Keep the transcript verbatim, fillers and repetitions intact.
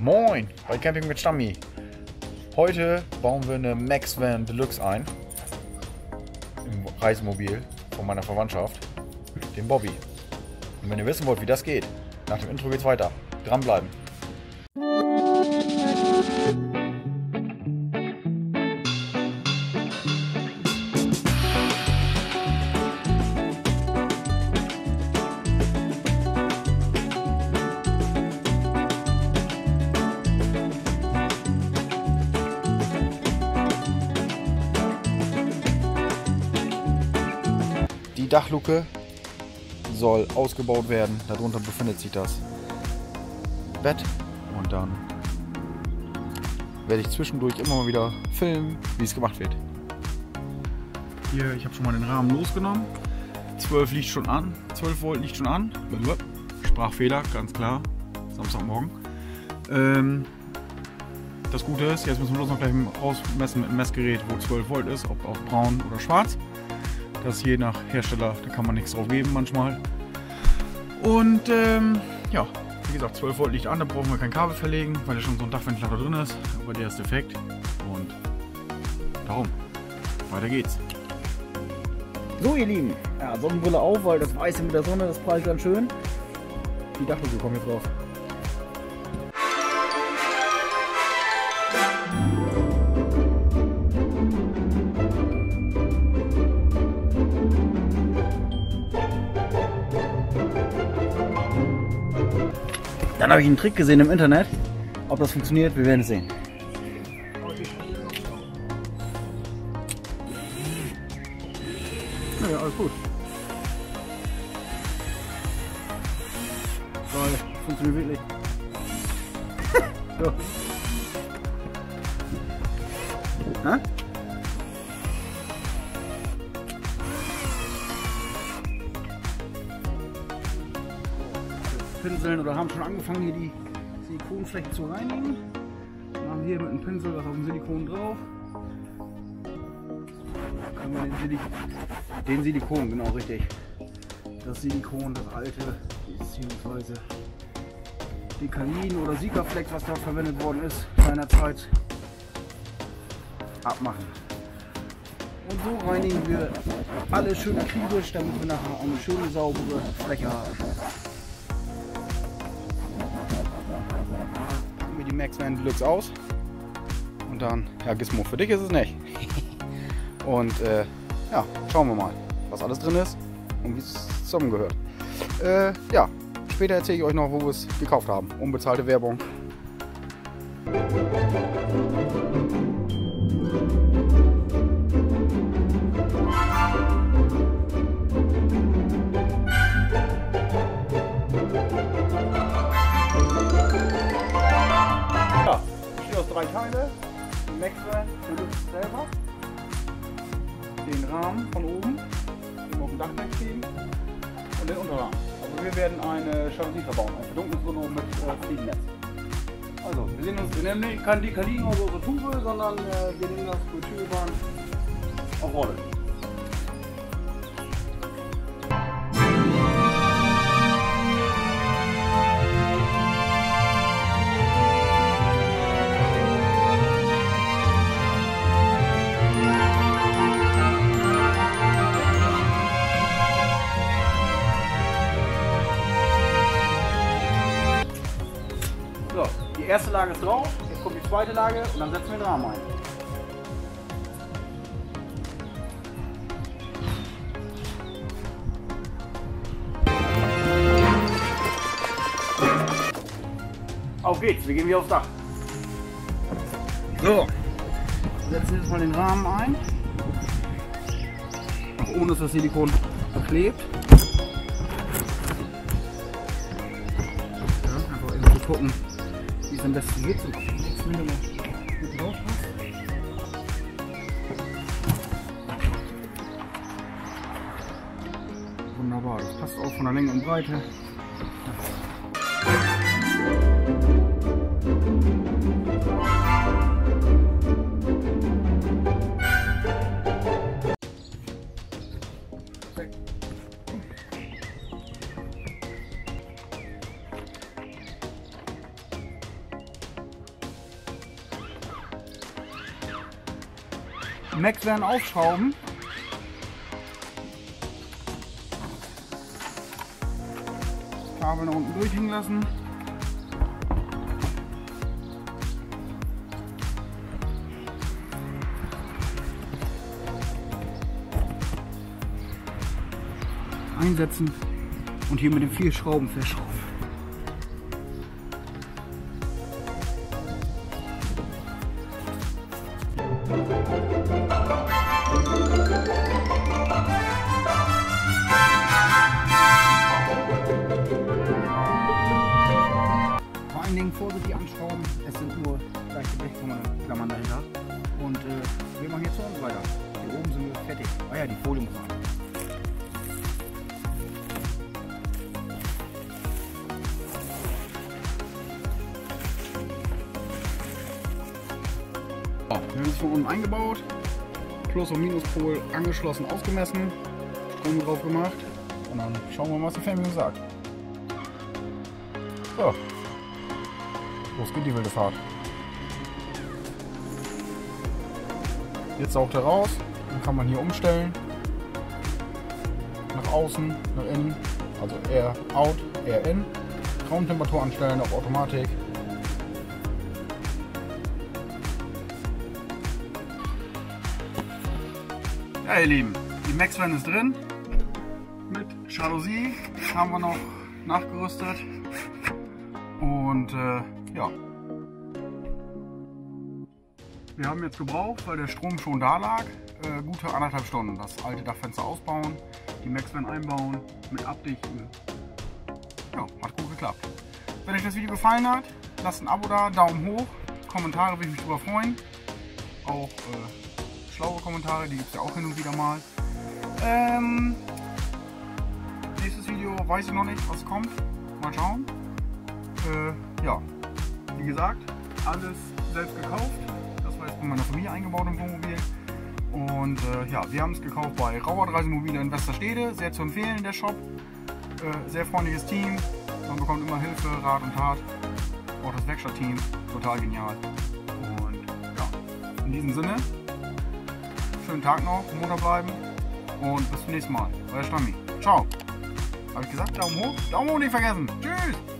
Moin, bei Camping mit Stammi. Heute bauen wir eine Max Van Deluxe ein. Im Reisemobil von meiner Verwandtschaft, dem Bobby. Und wenn ihr wissen wollt, wie das geht, nach dem Intro geht's weiter. Dranbleiben. Die Dachluke soll ausgebaut werden. Darunter befindet sich das Bett. Und dann werde ich zwischendurch immer mal wieder filmen, wie es gemacht wird. Hier, ich habe schon mal den Rahmen losgenommen. zwölf liegt schon an. zwölf Volt liegt schon an. Sprachfehler, ganz klar. Samstagmorgen. Ähm, das Gute ist, jetzt müssen wir bloß noch gleich ausmessen mit dem Messgerät, wo zwölf Volt ist, ob auf braun oder schwarz. Das ist je nach Hersteller, da kann man nichts drauf geben manchmal. Und ähm, ja, wie gesagt, zwölf Volt liegt an, da brauchen wir kein Kabel verlegen, weil da schon so ein Dachventilator drin ist. Aber der ist defekt und darum, weiter geht's. So ihr Lieben, ja, Sonnenbrille auf, weil das Weiße mit der Sonne, das prallt ganz schön. Die Dachluke kommt jetzt drauf. Dann habe ich einen Trick gesehen im Internet. Ob das funktioniert, wir werden es sehen. Ja, alles gut. Geil, funktioniert wirklich. So. Hä? Pinseln oder haben schon angefangen, hier die Silikonfläche zu reinigen. Dann haben wir hier mit einem Pinsel was auf dem Silikon drauf. Da können wir den, Silik den Silikon, genau richtig. Das Silikon, das alte, beziehungsweise Dekalin oder Sikaflex, was dort verwendet worden ist, seinerzeit abmachen. Und so reinigen wir alle schön akribisch, damit wir nachher eine schöne saubere Fläche haben. Die Max Van Deluxe aus und dann, ja, Gizmo, für dich ist es nicht. Und äh, ja, schauen wir mal, was alles drin ist und wie es zusammengehört. Äh, ja, später erzähle ich euch noch, wo wir es gekauft haben. Unbezahlte Werbung. Drei Teile, die Max Van Deluxe selber, den Rahmen von oben, den auf dem Dach kleben und den Unterrahmen. Also wir werden eine Jalousie verbauen, ein Verdunklungsrunde mit äh, Fliegennetz. Also wir sehen uns, wir nehmen kein Dekalin oder so, so Tube, sondern äh, wir nehmen das für Türbahn auf Rolle. So, die erste Lage ist drauf, jetzt kommt die zweite Lage und dann setzen wir den Rahmen ein. Auf geht's, wir gehen wieder aufs Dach. So, wir setzen jetzt mal den Rahmen ein, auch ohne dass das Silikon verklebt. Ja, einfach eben zu gucken, wie es am besten geht. Jetzt wenn du mal mit drauf hast. Wunderbar, das passt auch von der Länge und Breite. Max werden aufschrauben. Das Kabel nach unten durchhängen lassen. Einsetzen und hier mit den vier Schrauben festschrauben. Vor allen Dingen vorsichtig anschrauben, es sind nur leichte Blechklammern dahinter. Und äh, wir machen jetzt zu uns weiter. Hier oben sind wir fertig. Ah ja, die Folie muss an. Wir haben es von unten eingebaut, Plus- und Minuspol angeschlossen, ausgemessen, Strom drauf gemacht und dann schauen wir mal, was die Fernbedienung sagt. So, los geht die wilde Fahrt. Jetzt saugt er raus, dann kann man hier umstellen, nach außen, nach innen, also Air Out, Air In, Raumtemperatur anstellen auf Automatik. Ja, ihr Lieben, die Max-Van ist drin. Mit Jalousie haben wir noch nachgerüstet. Und äh, ja. Wir haben jetzt gebraucht, weil der Strom schon da lag, äh, gute anderthalb Stunden. Das alte Dachfenster ausbauen, die Max-Van einbauen, mit abdichten. Ja, hat gut geklappt. Wenn euch das Video gefallen hat, lasst ein Abo da, Daumen hoch, Kommentare würde ich mich drüber freuen. Auch äh, schlaue Kommentare, die gibt es ja auch hin und wieder mal. Ähm, nächstes Video weiß ich noch nicht, was kommt. Mal schauen. Äh, ja, wie gesagt, alles selbst gekauft. Das war jetzt von meiner Familie eingebaut im Wohnmobil. Und äh, ja, wir haben es gekauft bei Rauert Reisemobile in Westerstede. Sehr zu empfehlen, der Shop. Äh, sehr freundliches Team. Man bekommt immer Hilfe, Rat und Tat. Auch das Werkstattteam. Total genial. Und ja, in diesem Sinne. Schönen Tag noch, munter bleiben und bis zum nächsten Mal. Euer Stammi. Ciao. Habe ich gesagt, Daumen hoch? Daumen hoch nicht vergessen. Tschüss.